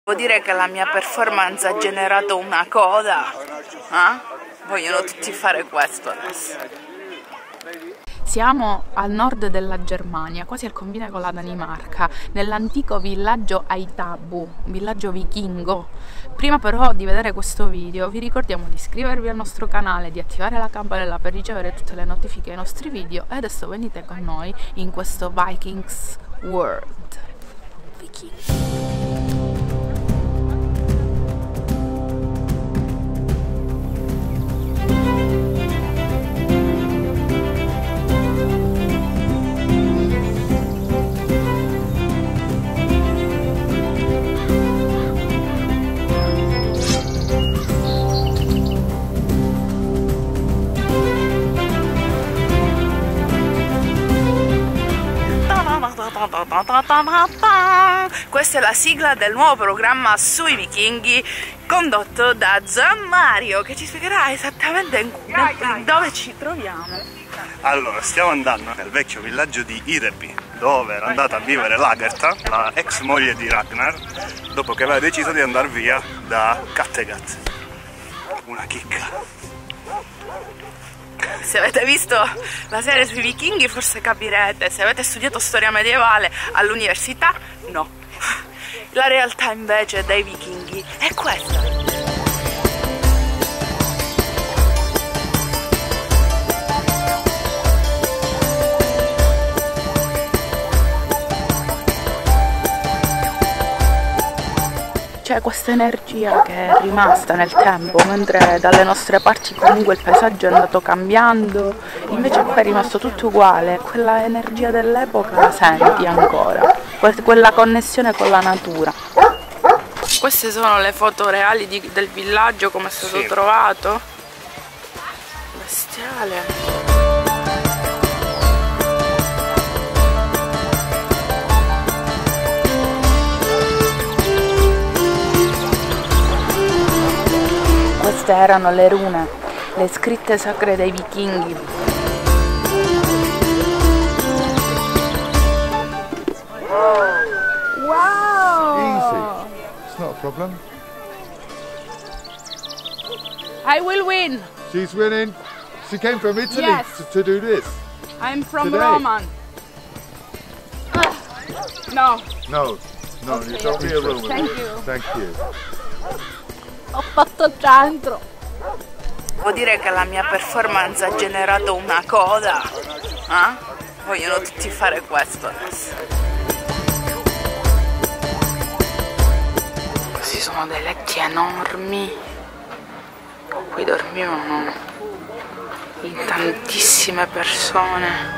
Devo dire che la mia performance ha generato una coda. Vogliono tutti fare questo adesso. Siamo al nord della Germania, quasi al confine con la Danimarca, nell'antico villaggio Aitabu, un villaggio vichingo. Prima però di vedere questo video vi ricordiamo di iscrivervi al nostro canale, di attivare la campanella per ricevere tutte le notifiche ai nostri video e adesso venite con noi in questo Vikings World. Viking. Questa è la sigla del nuovo programma sui vichinghi condotto da Gian Mario, che ci spiegherà esattamente dove ci troviamo. Allora, stiamo andando nel vecchio villaggio di Ireby, dove era andata a vivere Lagertha, la ex moglie di Ragnar, dopo che aveva deciso di andare via da Kattegat. Una chicca. Se avete visto la serie sui vichinghi forse capirete, se avete studiato storia medievale all'università, no. La realtà invece dei vichinghi è questa. C'è questa energia che è rimasta nel tempo, mentre dalle nostre parti comunque il paesaggio è andato cambiando, invece qua è rimasto tutto uguale, quella energia dell'epoca la senti ancora, quella connessione con la natura. Queste sono le foto reali del villaggio, come è stato trovato. Bestiale. Queste erano le rune, le scritte sacre dei vichinghi. Wow! Easy. It's not a problem. I will win. She's winning. She came from Italy Yes. to do this. I'm from Today. Roman. No. No, Okay, you don't be a Roman. Thank you. Thank you. Ho fatto il centro. Devo dire che la mia performance ha generato una coda. Vogliono tutti fare questo adesso. Questi sono dei letti enormi. Qui dormivano in tantissime persone.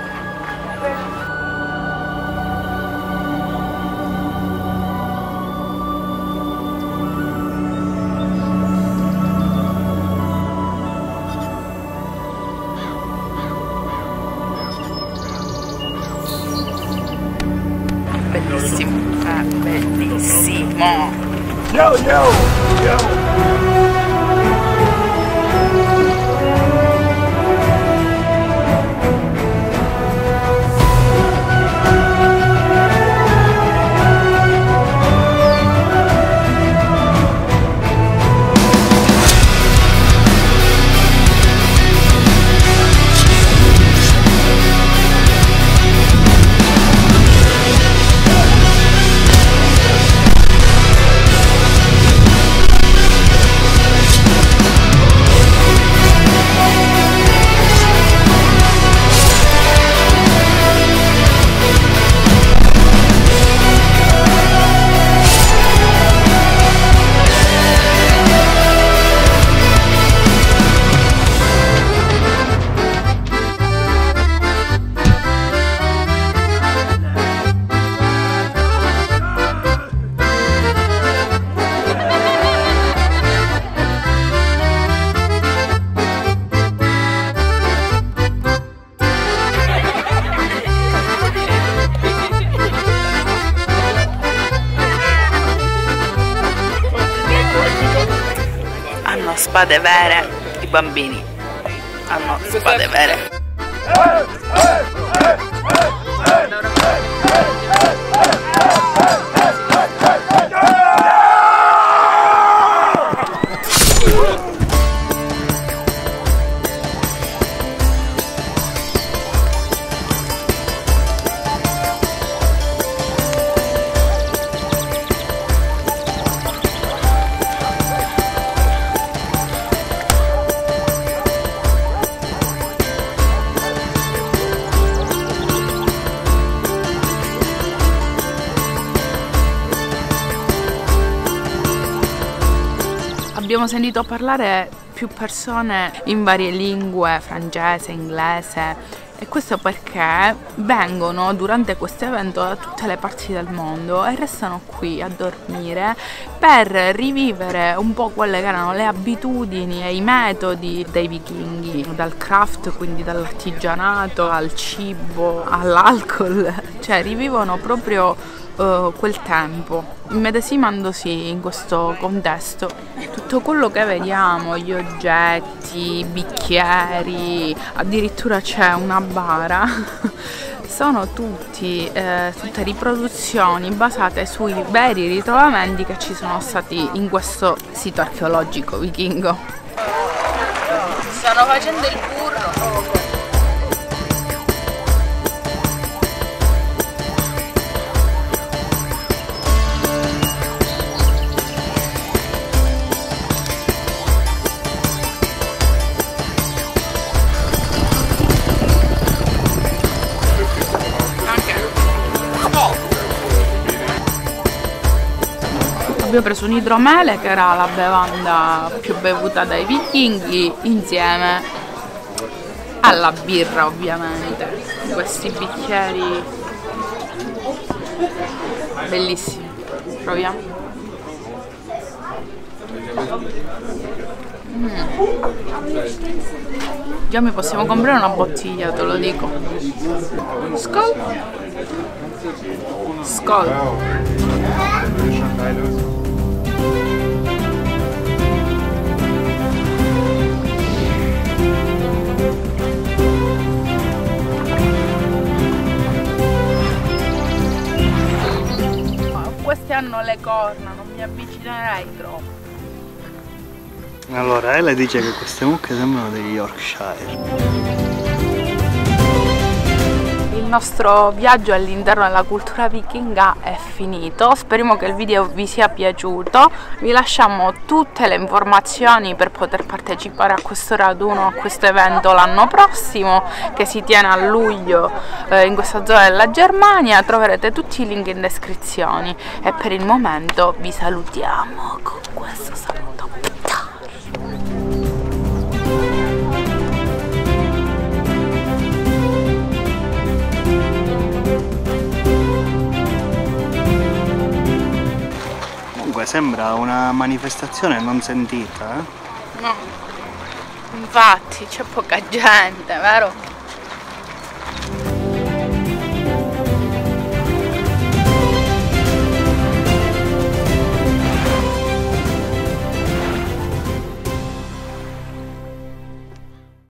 Bellissimo, bellissimo. Yo, yo, yo. Spade vere, i bambini hanno spade vere. Abbiamo sentito parlare più persone in varie lingue, francese, inglese, e questo perché vengono durante questo evento da tutte le parti del mondo e restano qui a dormire per rivivere un po' quelle che erano le abitudini e i metodi dei vichinghi, dal craft, quindi dall'artigianato al cibo, all'alcol, cioè rivivono proprio quel tempo, immedesimandosi in questo contesto. Tutto quello che vediamo, gli oggetti, i bicchieri, addirittura c'è una bara, sono tutte riproduzioni basate sui veri ritrovamenti che ci sono stati in questo sito archeologico vichingo. Stanno facendo il burro. Abbiamo preso un idromele, che era la bevanda più bevuta dai vichinghi, insieme alla birra, ovviamente. Questi bicchieri bellissimi. Proviamo. Già mi possiamo comprare una bottiglia, te lo dico. Skol! Skol! Questi hanno le corna, non mi avvicinerei troppo. Allora, Ele dice che queste mucche sembrano degli Yorkshire. Il nostro viaggio all'interno della cultura vichinga è finito, speriamo che il video vi sia piaciuto, vi lasciamo tutte le informazioni per poter partecipare a questo raduno, a questo evento l'anno prossimo che si tiene a luglio in questa zona della Germania, troverete tutti i link in descrizione e per il momento vi salutiamo con questo saluto. Sembra una manifestazione non sentita, No, infatti c'è poca gente, vero?